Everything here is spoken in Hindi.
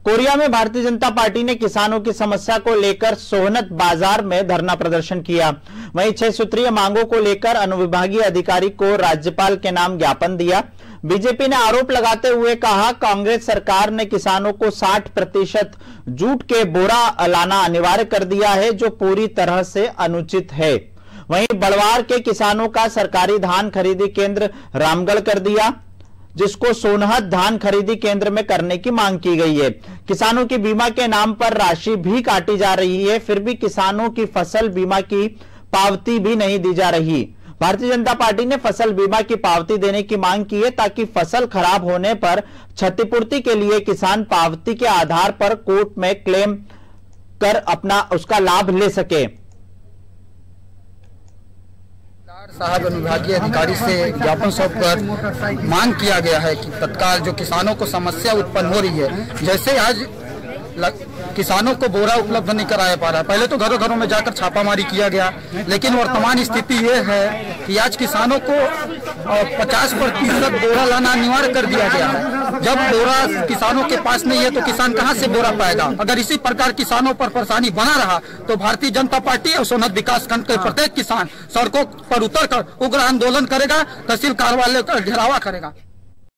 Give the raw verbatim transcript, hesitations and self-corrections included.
कोरिया में भारतीय जनता पार्टी ने किसानों की समस्या को लेकर सोहनत बाजार में धरना प्रदर्शन किया। वहीं छह सूत्रीय मांगों को लेकर अनुविभागीय अधिकारी को राज्यपाल के नाम ज्ञापन दिया। बीजेपी ने आरोप लगाते हुए कहा, कांग्रेस सरकार ने किसानों को साठ प्रतिशत जूट के बोरा लाना अनिवार्य कर दिया है, जो पूरी तरह से अनुचित है। वहीं बड़वार के किसानों का सरकारी धान खरीदी केंद्र रामगढ़ कर दिया, जिसको सोनहत धान खरीदी केंद्र में करने की मांग की गई है। किसानों की बीमा के नाम पर राशि भी काटी जा रही है, फिर भी किसानों की फसल बीमा की पावती भी नहीं दी जा रही। भारतीय जनता पार्टी ने फसल बीमा की पावती देने की मांग की है, ताकि फसल खराब होने पर क्षतिपूर्ति के लिए किसान पावती के आधार पर कोर्ट में क्लेम कर अपना उसका लाभ ले सके। साहब अनुविभागीय अधिकारी से ज्ञापन सौंपकर मांग किया गया है कि तत्काल जो किसानों को समस्या उत्पन्न हो रही है, जैसे आज किसानों को बोरा उपलब्ध नहीं कराया पा रहा है। पहले तो घरों घरों में जाकर छापामारी किया गया, लेकिन वर्तमान स्थिति ये है कि आज किसानों को पचास प्रतिशत बोरा लाना अनिवार्य कर दिया गया है। जब बोरा किसानों के पास नहीं है तो किसान कहां से बोरा पाएगा। अगर इसी प्रकार किसानों पर परेशानी बना रहा तो भारतीय जनता पार्टी और सोनहत विकास खंड के प्रत्येक किसान सड़कों पर उतर कर उग्र आंदोलन करेगा, तहसील कार्यालय का घेरावा करेगा।